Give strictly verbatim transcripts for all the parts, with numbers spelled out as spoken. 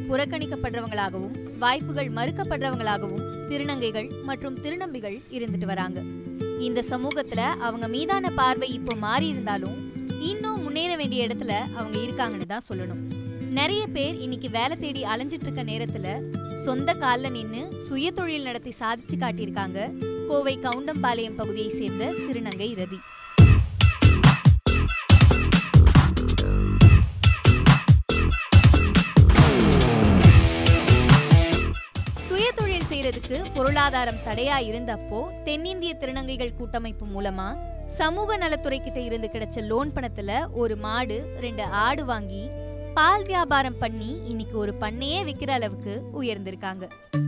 புறக்கணிக்கப்படுறவங்களாகவும் வாய்ப்புகள் மறுக்கப்படுறவங்களாகவும் திருநங்கைகள் மற்றும் திருநம்பிகள் இருந்துட்டு வராங்க. இந்த சமூகத்துல அவங்க மீதான பார்வை இப்போ மாறி இருந்தாலும் இன்னும் முன்னேற வேண்டிய இடத்துல அவங்க இருக்காங்கன்னு தான் சொல்லணும். நிறைய பேர் இன்னைக்கு வேலை தேடி அலைஞ்சிட்டு இருக்க நேரத்துல சொந்த காலில் நின்று சுய தொழில் நடத்தி சாதிச்சு காட்டியிருக்காங்க கோவை கவுண்டம்பாளையம் பகுதியை சேர்ந்த திருநங்கை ரதி. சுய தொழில் செய்யறதுக்கு பொருளாதாரம் தடையா இருந்தப்போ தென்னிந்திய திருநங்கைகள் கூட்டமைப்பு மூலமா சமூக நலத்துறை கிட்ட இருந்து கிடைச்ச லோன் பணத்துல ஒரு மாடு ரெண்டு ஆடு வாங்கி பால் வியாபாரம் பண்ணி இன்னைக்கு ஒரு பண்ணையே விற்கிற அளவுக்கு உயர்ந்திருக்காங்க.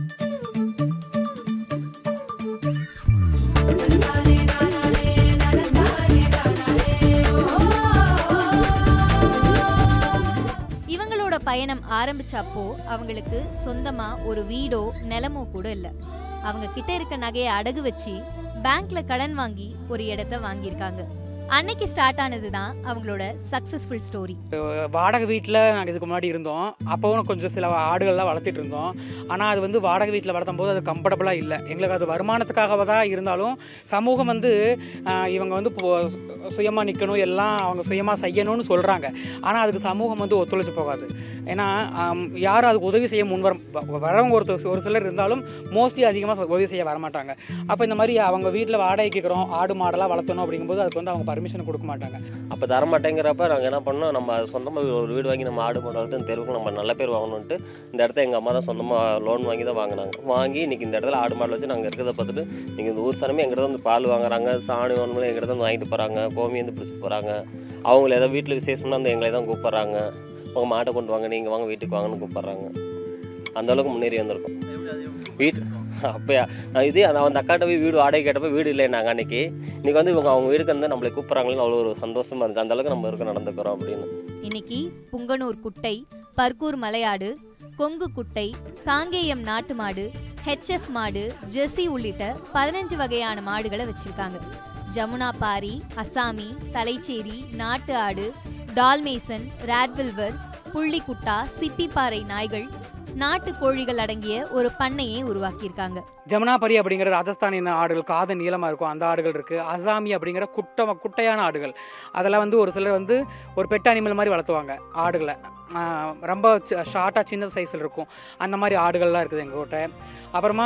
இவங்களோட பயணம் ஆரம்பிச்சப்போ அவங்களுக்கு சொந்தமா ஒரு வீடோ நிலமோ கூட இல்ல. அவங்க கிட்ட இருக்க நகையை அடகு வச்சு பேங்க்ல கடன் வாங்கி ஒரு இடத்தை வாங்கியிருக்காங்க. அன்னைக்கு ஸ்டார்ட் ஆனது தான் அவங்களோட சக்ஸஸ்ஃபுல் ஸ்டோரி. வாடகை வீட்டில் நாங்கள் இதுக்கு முன்னாடி இருந்தோம். அப்போவும் கொஞ்சம் சில ஆடுகள்லாம் வளர்த்திட்டு இருந்தோம். ஆனால் அது வந்து வாடகை வீட்டில் வளர்த்தும் போது அது கம்ஃபர்டபுளாக இல்லை. எங்களுக்கு அது வருமானத்துக்காக தான் இருந்தாலும் சமூகம் வந்து இவங்க வந்து சுயமாக நிற்கணும், எல்லாம் அவங்க சுயமாக செய்யணும்னு சொல்கிறாங்க. ஆனால் அதுக்கு சமூகம் வந்து ஒத்துழைச்சு போகாது. ஏன்னா யாரும் அதுக்கு உதவி செய்ய முன்வர வரவங்க ஒருத்தர் ஒரு சிலர் இருந்தாலும் மோஸ்ட்லி அதிகமாக உதவி செய்ய வரமாட்டாங்க. அப்போ இந்த மாதிரி அவங்க வீட்டில் வாடகை கேட்குறோம், ஆடு மாடெல்லாம் வளர்த்தணும் அப்படிங்கும்போது அதுக்கு வந்து அவங்க பர்மிஷன் கொடுக்க மாட்டாங்க. அப்போ தர மாட்டேங்கிறப்ப நாங்கள் என்ன பண்ணோம், நம்ம சொந்தமாக ஒரு வீடு வாங்கி நம்ம ஆடு மாடு வளர்த்து தெருவுக்கு நம்ம நல்ல பேர் வாங்கணுன்ட்டு இந்த இடத்த எங்கள் அம்மா தான் சொந்தமாக லோன் வாங்கி தான் வாங்கினாங்க. வாங்கி இன்றைக்கி இந்த இடத்துல ஆடு மாடு வச்சு நாங்கள் இருக்கிறத பார்த்துட்டு நீங்கள் இந்த ஊர் சனமே எங்கிட்ட வந்து பால் வாங்குறாங்க, சாணி ஒன்று எங்கிட்ட வந்து வாங்கிட்டு போகிறாங்க, கோமி வந்து பிடிச்சி போகிறாங்க. அவங்கள ஏதாவது வீட்டில் விசேஷம்னா அந்த எங்களை தான் கூப்பிட்றாங்க, அவங்க மாட்டை கொண்டு வாங்க, நீங்கள் வாங்க வீட்டுக்கு வாங்கன்னு கூப்பிட்றாங்க. அந்தளவுக்கு முன்னேறி வந்திருக்கோம். வீட்டு அப்போயா நான் இதே நான் அந்த அக்காட்ட போய் வீடு வாடகை கேட்டப்போ வீடு இல்லை நாங்கள் அன்றைக்கி. இன்றைக்கி வந்து இவங்க அவங்க வீடுக்கு வந்து நம்மளை கூப்பிட்றாங்களேன்னு அவ்வளோ ஒரு சந்தோஷமாக இருந்துச்சு. அந்தளவுக்கு நம்ம இருக்க நடந்துக்கிறோம் அப்படின்னு. இன்னைக்கு புங்கனூர் குட்டை, பர்கூர் மலையாடு, கொங்கு குட்டை, காங்கேயம் நாட்டு மாடு, ஹெச்எஃப் மாடு, ஜெர்சி உள்ளிட்ட பதினஞ்சு வகையான மாடுகளை வச்சிருக்காங்க. ஜமுனா பாரி, அசாமி, தலைச்சேரி, நாட்டு ஆடு, டால்மேசன், ராட்வில்வர், புள்ளிக்குட்டா, சிப்பிப்பாறை நாய்கள், நாட்டு கோழிகள் அடங்கிய ஒரு பண்ணையை உருவாக்கியிருக்காங்க. ஜமுனாபரி அப்படிங்கிற ராஜஸ்தானின் ஆடுகள் காது நீளமாக இருக்கும், அந்த ஆடுகள் இருக்குது. அசாமி அப்படிங்கிற குட்டை குட்டையான ஆடுகள், அதெல்லாம் வந்து ஒரு சிலர் வந்து ஒரு பெட் அனிமல் மாதிரி வளர்த்துவாங்க ஆடுகளை. ரொம்ப ஷார்ட்டாக சின்ன சைஸில் இருக்கும். அந்த மாதிரி ஆடுகள்லாம் இருக்குது எங்கள்கிட்ட. அப்புறமா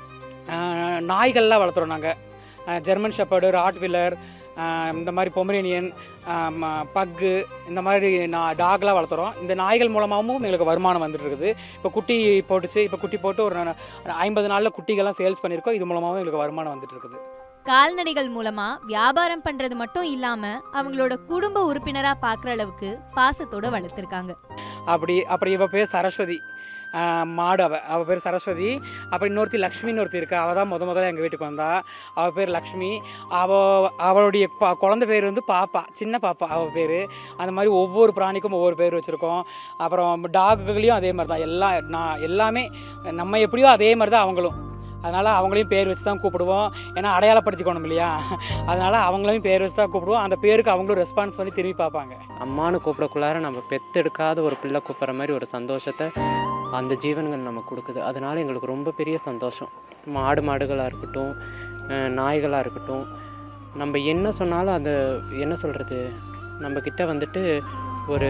நாய்கள்லாம் வளர்த்துறோம் நாங்கள். ஜெர்மன் ஷெப்பர்டு, ராட்வில்லர், இந்த மாதிரி பொமரேனியன், பக்கு, இந்த மாதிரி நான் டாக்லாம் வளர்த்துறோம். இந்த நாய்கள் மூலமாகவும் எங்களுக்கு வருமானம் வந்துட்டு இருக்குது. இப்போ குட்டி போட்டுச்சு, இப்போ குட்டி போட்டு ஒரு ஐம்பது நாளில் குட்டிகள்லாம் சேல்ஸ் பண்ணியிருக்கோம். இது மூலமாகவும் எங்களுக்கு வருமானம் வந்துட்டு இருக்குது. கால்நடைகள் மூலமா வியாபாரம் பண்றது மட்டும் இல்லாம அவங்களோட குடும்ப உறுப்பினரா பாக்குற அளவுக்கு பாசத்தோட வளர்த்திருக்காங்க. அப்படி அப்படி இவ பேர் சரஸ்வதி மாடு, அவ அவள் பேர் சரஸ்வதி. அப்புறம் இன்னொருத்தி லக்ஷ்மின்னு ஒருத்தி இருக்கா, அவள் தான் முத முதல்ல எங்கள் வீட்டுக்கு வந்தா. அவள் பேர் லக்ஷ்மி. அவள் அவளுடைய பா குழந்தை பேர் வந்து பாப்பா, சின்ன பாப்பா அவள் பேர். அந்த மாதிரி ஒவ்வொரு பிராணிக்கும் ஒவ்வொரு பேர் வச்சுருக்கோம். அப்புறம் டாக்குகளையும் அதே மாதிரி தான். எல்லாம் நான் எல்லாமே நம்ம எப்படியோ அதே மாதிரி தான் அவங்களும். அதனால் அவங்களையும் பேர் வச்சு தான் கூப்பிடுவோம். ஏன்னா அடையாளப்படுத்திக்கணும் இல்லையா, அதனால் அவங்களையும் பேர் வச்சு தான் கூப்பிடுவோம். அந்த பேருக்கு அவங்களும் ரெஸ்பான்ஸ் பண்ணி திரும்பி பார்ப்பாங்க. அம்மானு கூப்பிடக்குள்ளார நம்ம பெத்தெடுக்காத ஒரு பிள்ளை கூப்பிட்ற மாதிரி ஒரு சந்தோஷத்தை அந்த ஜீவன்கள் நமக்கு கொடுக்குது. அதனால் எங்களுக்கு ரொம்ப பெரிய சந்தோஷம். மாடு மாடுகளாக இருக்கட்டும், நாய்களாக இருக்கட்டும், நம்ம என்ன சொன்னாலும் அது என்ன சொல்கிறது, நம்மக்கிட்ட வந்துட்டு ஒரு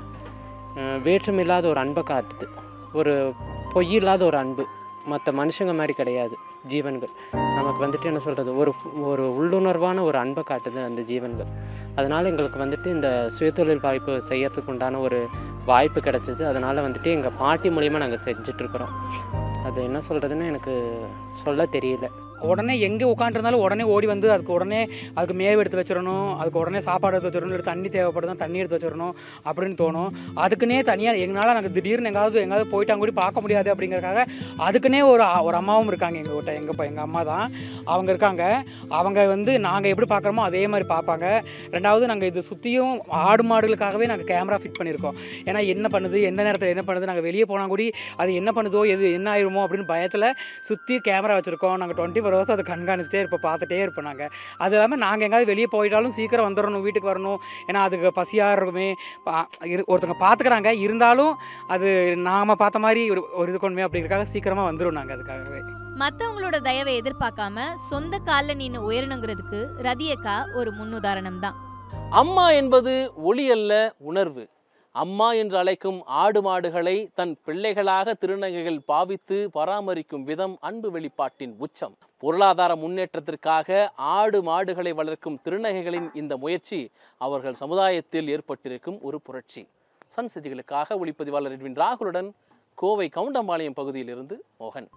வேற்றுமில்லாத ஒரு அன்பை காட்டுது. ஒரு பொய் இல்லாத ஒரு அன்பு. மற்ற மனுஷங்க மாதிரி கிடையாது ஜீவன்கள். நமக்கு வந்துட்டு என்ன சொல்கிறது, ஒரு ஒரு உள்ளுணர்வான ஒரு அன்பை காட்டுது அந்த ஜீவன்கள். அதனால் எங்களுக்கு வந்துட்டு இந்த சுயதொழில் வாய்ப்பு செய்யறதுக்கு உண்டான ஒரு வாய்ப்பு கிடச்சிது. அதனால் வந்துட்டு எங்கள் பாட்டி மூலிமா நாங்கள் செஞ்சிட்ருக்குறோம். அது என்ன சொல்கிறதுன்னு எனக்கு சொல்ல தெரியல. உடனே எங்கே உட்காந்துருந்தாலும் உடனே ஓடி வந்து அதுக்கு உடனே அதுக்கு மேவு எடுத்து வச்சிடணும், அதுக்கு உடனே சாப்பாடு எடுத்து வச்சிடணும், இல்லை தண்ணி தேவைப்படுதான் தண்ணி எடுத்து வச்சிடணும் அப்படின்னு தோணும். அதுக்குன்னே தனியாக எங்களால் நாங்கள் திடீர்னு எங்காவது எங்காவது போயிட்டாங்க கூட பார்க்க முடியாது அப்படிங்கிறதுக்காக அதுக்குன்னே ஒரு ஒரு அம்மாவும் இருக்காங்க எங்கள் கிட்ட. எங்கள் எங்கள் அம்மா தான் அவங்க இருக்காங்க. அவங்க வந்து நாங்கள் எப்படி பார்க்குறோமோ அதே மாதிரி பார்ப்பாங்க. ரெண்டாவது நாங்கள் இது சுற்றியும் ஆடு மாடுகளுக்காகவே நாங்கள் கேமரா ஃபிட் பண்ணியிருக்கோம். ஏன்னா என்ன பண்ணுது, எந்த நேரத்தில் என்ன பண்ணுது, நாங்கள் வெளியே போனால் கூட அது என்ன பண்ணுதோ எது என்ன ஆயிருமோ அப்படின்னு பயத்தில் சுற்றி கேமரா வச்சுருக்கோம். நாங்கள் டுவெண்ட்டி நாற்பது வருஷம் அதை கண்காணிச்சிட்டே இருப்போம், பார்த்துட்டே இருப்போம் நாங்கள். அது இல்லாமல் நாங்கள் எங்கேயாவது வெளியே போயிட்டாலும் சீக்கிரம் வந்துடணும், வீட்டுக்கு வரணும். ஏன்னா அதுக்கு பசியாக இருக்குமே, ஒருத்தவங்க பார்த்துக்கிறாங்க, இருந்தாலும் அது நாம் பார்த்த மாதிரி ஒரு ஒரு இது கொண்டுமே அப்படிங்கிறதுக்காக சீக்கிரமாக வந்துடும் நாங்கள் அதுக்காகவே. மற்றவங்களோட தயவை எதிர்பார்க்காம சொந்த காலில் நின்று உயரணுங்கிறதுக்கு ரதியக்கா ஒரு முன்னுதாரணம் தான். அம்மா என்பது ஒளி அல்ல, உணர்வு. அம்மா என்று அழைக்கும் ஆடு மாடுகளை தன் பிள்ளைகளாக திருநங்கைகள் பாவித்து பராமரிக்கும் விதம் அன்பு வெளிப்பாட்டின் உச்சம். பொருளாதார முன்னேற்றத்திற்காக ஆடு மாடுகளை வளர்க்கும் திருநங்கைகளின் இந்த முயற்சி அவர்கள் சமுதாயத்தில் ஏற்பட்டிருக்கும் ஒரு புரட்சி. சன் செய்திகளுக்காக ஒளிப்பதிவாளர் எட்வின் ராகுலுடன் கோவை கவுண்டம்பாளையம் பகுதியிலிருந்து மோகன்.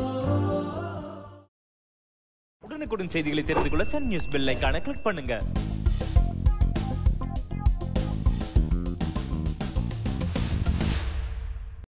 உடனுக்குடன் செய்திகளை தெரிந்து கொள்ள சன் நியூஸ் பெல் ஐகானை கிளிக் பண்ணுங்க.